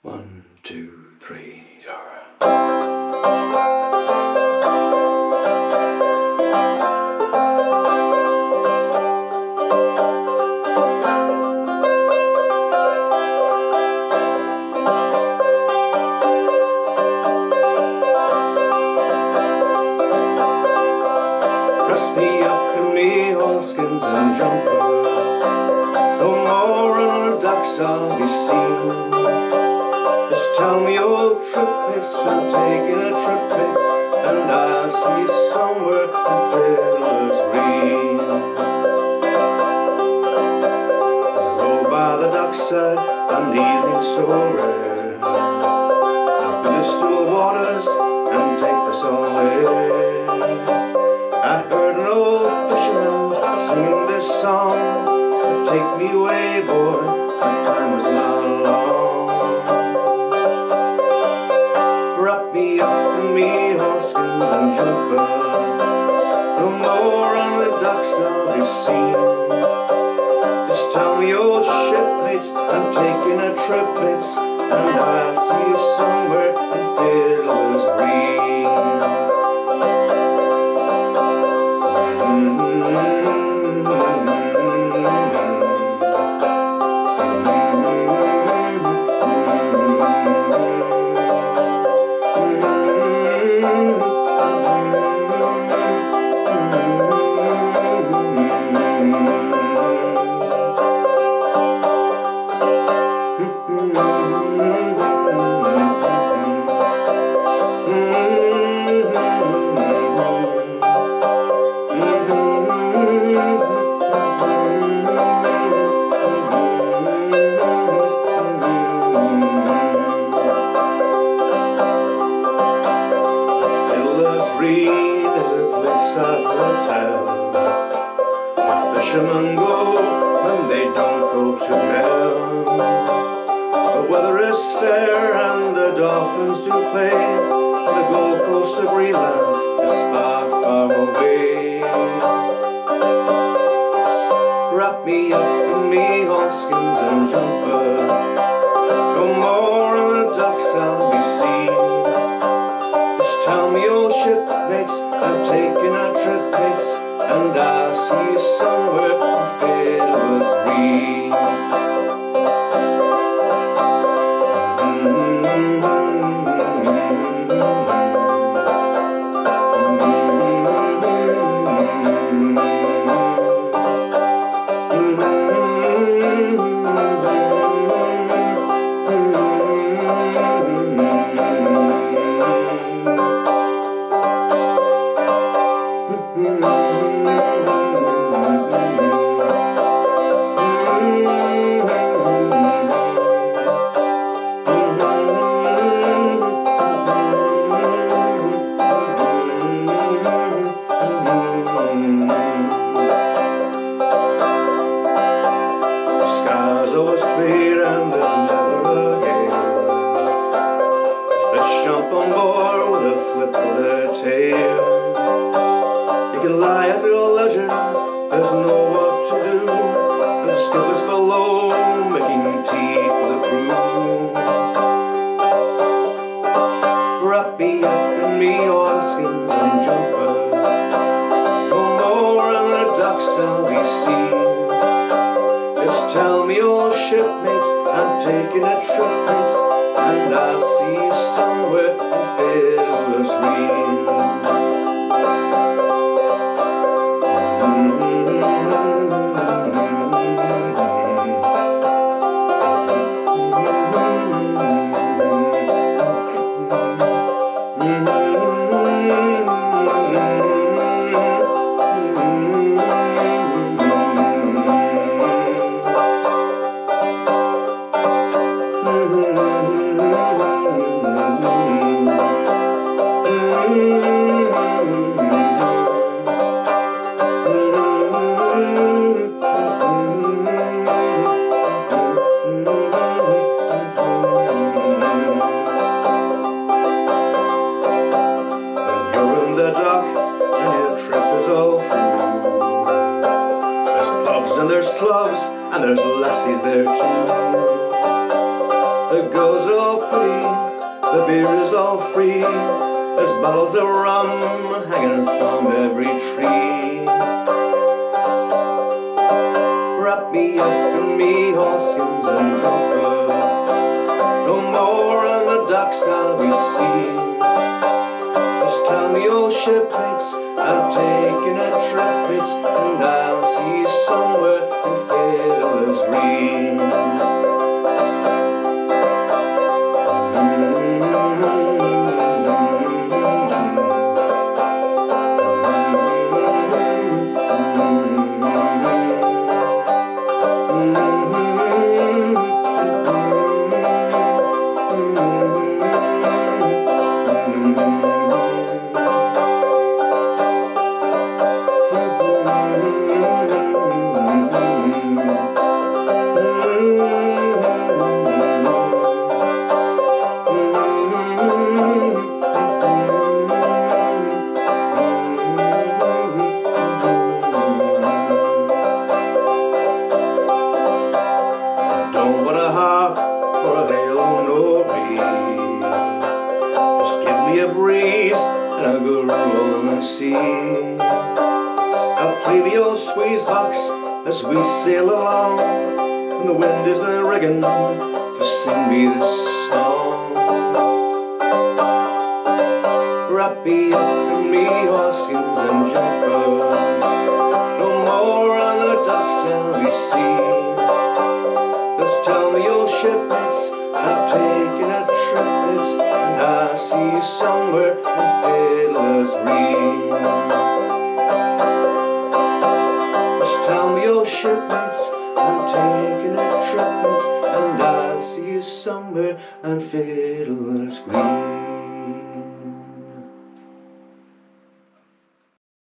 1, 2, 3, dress me up in me oilskins and jumper, no more on the docks I'll be seen. Just tell me your trip, miss, I'm taking a trip, miss, and I'll see you somewhere in Fiddler's Green. As I go by the dockside on evening so rare, I'll feel the still waters and take the salt air. I heard an old fisherman singing this song, take me away, boy, my time was not long. Wrap me up in me oilskins and jumper, no more on the docks I'll be seen. Just tell me, old shipmates, I'm taking a trip, mates, and I'll see you somewhere in Fiddler's Green. Green is a place I foretell, where fishermen go when they don't go to hell. The weather is fair and the dolphins do play, and the Gold Coast of Greenland is far, far away. Wrap me up in me oilskins and jumper, no more on the docks I'll be seen. Tell me, old shipmates, I'm taking a trip, mates, and I'll see you somewhere in Fiddler's Green. Always clear and there's never a gale. The fish jump on board with a flip of their tail. You can lie at your leisure, there's no work to do, and the skipper's below making tea for the crew. Wrap me up in me oilskins and jumper, no more on the docks I'll be seen. Just tell me, old shipmates, I'm taking a trip, mates, and I'll see you somewhere in Fiddler's Green. and there's clubs, and there's lassies there too. The girls are all pretty, the beer is all free. There's bottles of rum hanging from every tree. Wrap me up in me horseskins and jumper, no more on the docks I'll be seen. Just tell me, old shipmates, I'm taking a trip, it's, and I'll see you somewhere in Fiddler's Green. Don't want a harp or a halo nor reed. Just give me a breeze and a good roll in the sea. I'll play the old squeeze box as we sail along, and the wind is a rigging to sing me this song. Wrap me up in me horseskins and jumper, no more on the docks I'll be seen. Just tell me, old shipmates, I'm taking a trip, it's, and I'll see you somewhere in Fiddler's Green. Just tell me, old shipmates, I'm taking a trip, it's, and I'll see you somewhere in Fiddler's Green.